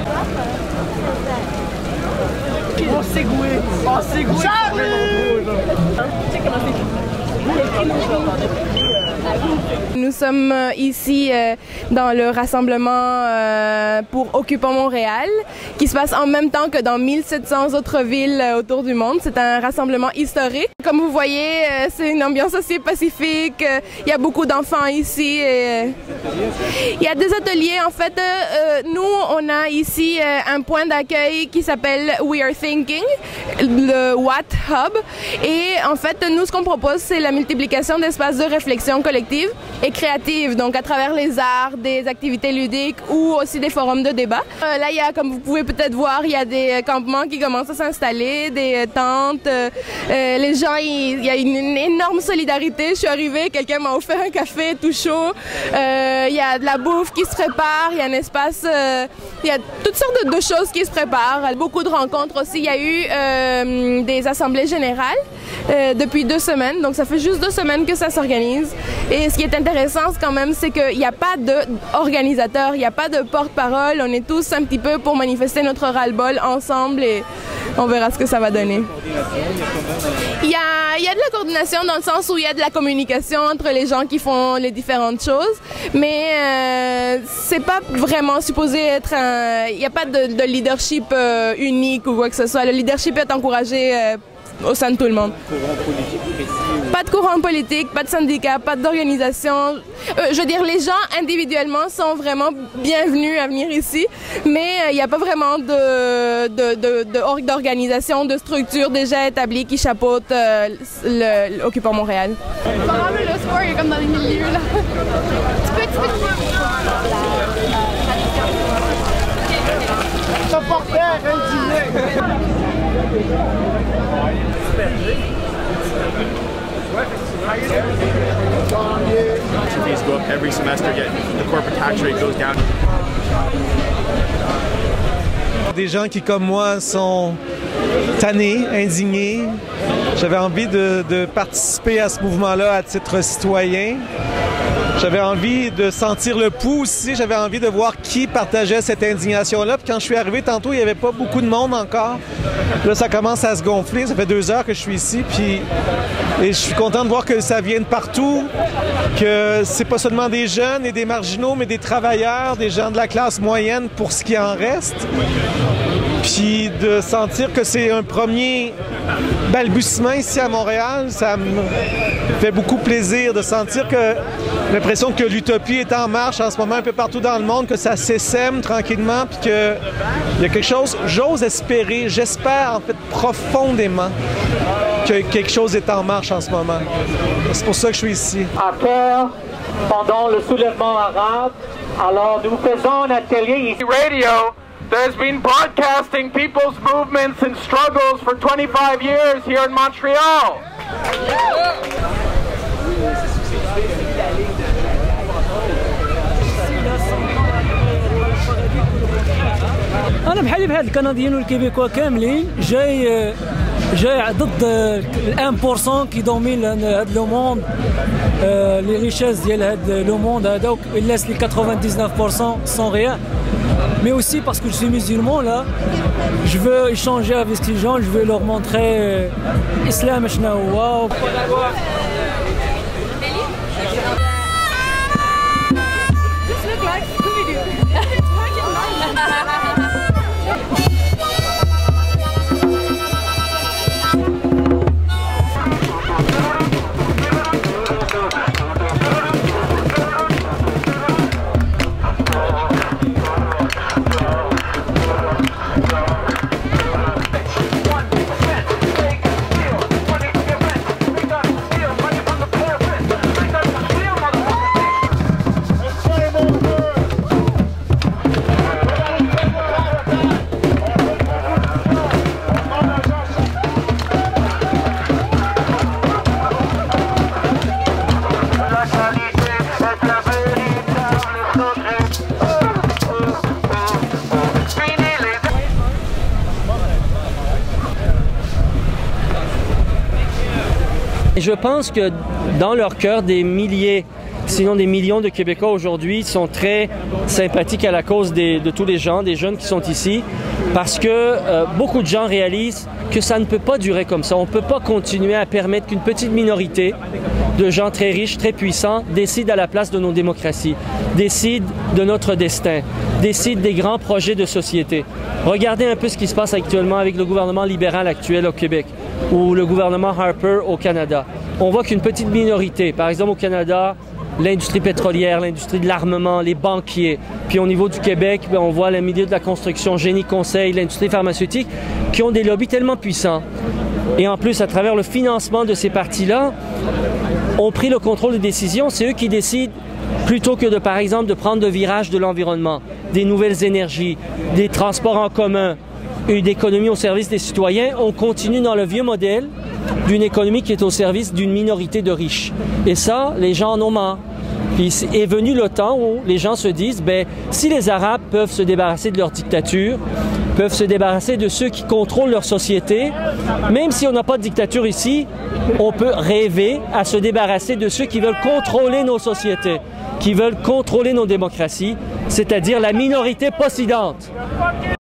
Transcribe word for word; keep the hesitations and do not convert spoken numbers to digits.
Oh, Segway! Oh, Segway! Nous sommes ici euh, dans le rassemblement euh, pour Occupons Montréal, qui se passe en même temps que dans mille sept cents autres villes euh, autour du monde. C'est un rassemblement historique. Comme vous voyez, euh, c'est une ambiance assez pacifique. Euh, il y a beaucoup d'enfants ici. Et, euh, il y a des ateliers. En fait, euh, nous, on a ici euh, un point d'accueil qui s'appelle We Are Thinking, le Watt Hub. Et en fait, nous, ce qu'on propose, c'est la multiplication d'espaces de réflexion collective et créative, donc à travers les arts, des activités ludiques ou aussi des forums de débat. Euh, là, il y a, comme vous pouvez peut-être voir, il y a des campements qui commencent à s'installer, des tentes. Euh, euh, les gens, il, il y a une, une énorme solidarité. Je suis arrivée, quelqu'un m'a offert un café tout chaud. Euh, il y a de la bouffe qui se prépare, il y a un espace, euh, il y a toutes sortes de, de choses qui se préparent. Beaucoup de rencontres aussi. Il y a eu euh, des assemblées générales euh, depuis deux semaines, donc ça fait juste deux semaines que ça s'organise. Et ce qui est intéressant quand même, c'est qu'il n'y a pas d'organisateur, il n'y a pas de porte-parole. On est tous un petit peu pour manifester notre ras-le-bol ensemble et on verra ce que ça va donner. Il y a, il y a de la coordination dans le sens où il y a de la communication entre les gens qui font les différentes choses, mais euh, c'est pas vraiment supposé être un... Il n'y a pas de, de leadership euh, unique ou quoi que ce soit. Le leadership est encouragé euh, au sein de tout le monde. Pas de courant politique, pas de syndicat, pas d'organisation. Euh, je veux dire, les gens individuellement sont vraiment bienvenus à venir ici, mais il euh, n'y a pas vraiment de, de, de, de, d'organisation, de structure déjà établie qui chapeaute euh, le, Occupons Montréal. Le sport est comme dans les milieux là. Tu peux, tu peux... Fees go up every semester, yet the corporate tax rate goes down. Des gens qui, comme moi, sont tannés, indignés. J'avais envie de, de participer à ce mouvement-là à titre citoyen. J'avais envie de sentir le pouls aussi. J'avais envie de voir qui partageait cette indignation-là. Puis quand je suis arrivé tantôt, il n'y avait pas beaucoup de monde encore. Là, ça commence à se gonfler. Ça fait deux heures que je suis ici. Puis et je suis content de voir que ça vient de partout, que c'est pas seulement des jeunes et des marginaux, mais des travailleurs, des gens de la classe moyenne pour ce qui en reste. Puis de sentir que c'est un premier balbutiement ici à Montréal, ça me fait beaucoup plaisir de sentir que l'impression que l'utopie est en marche en ce moment un peu partout dans le monde, que ça s'essaime tranquillement, puis qu'il y a quelque chose, j'ose espérer, j'espère en fait profondément que quelque chose est en marche en ce moment. C'est pour ça que je suis ici. À Caire, pendant le soulèvement arabe, alors nous faisons un atelier ici. Radio that has been broadcasting people's movements and struggles for twenty-five years here in Montreal. أنا بحالي بحال الكنديين والكيبيكوا كاملين جاي جاي ضد الان بورسون كي دومين هذا لو موند لي ريشيز ديال هذا لو موند هذا laisse les quatre-vingt-dix-neuf pour cent sans rien. Mais aussi parce que je suis musulman là, je veux échanger avec ces gens, je veux leur montrer l'islam شنو هو. Je pense que dans leur cœur, des milliers sinon des millions de Québécois aujourd'hui sont très sympathiques à la cause des, de tous les gens, des jeunes qui sont ici, parce que euh, beaucoup de gens réalisent que ça ne peut pas durer comme ça. On ne peut pas continuer à permettre qu'une petite minorité de gens très riches, très puissants, décident à la place de nos démocraties, décident de notre destin, décident des grands projets de société. Regardez un peu ce qui se passe actuellement avec le gouvernement libéral actuel au Québec ou le gouvernement Harper au Canada. On voit qu'une petite minorité, par exemple au Canada, l'industrie pétrolière, l'industrie de l'armement, les banquiers. Puis au niveau du Québec, bien, on voit le milieu de la construction, génie conseil, l'industrie pharmaceutique, qui ont des lobbies tellement puissants. Et en plus, à travers le financement de ces partis-là, ont pris le contrôle des décisions. C'est eux qui décident, plutôt que de, par exemple, de prendre le virage de l'environnement, des nouvelles énergies, des transports en commun, une économie au service des citoyens. On continue dans le vieux modèle d'une économie qui est au service d'une minorité de riches. Et ça, les gens en ont marre. Puis est venu le temps où les gens se disent, ben, si les Arabes peuvent se débarrasser de leur dictature, peuvent se débarrasser de ceux qui contrôlent leur société, même si on n'a pas de dictature ici, on peut rêver à se débarrasser de ceux qui veulent contrôler nos sociétés, qui veulent contrôler nos démocraties, c'est-à-dire la minorité possédante.